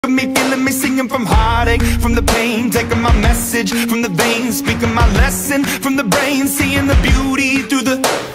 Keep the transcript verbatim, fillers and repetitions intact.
Me feeling me singing from heartache, from the pain, taking my message from the veins, speaking my lesson from the brain, seeing the beauty through the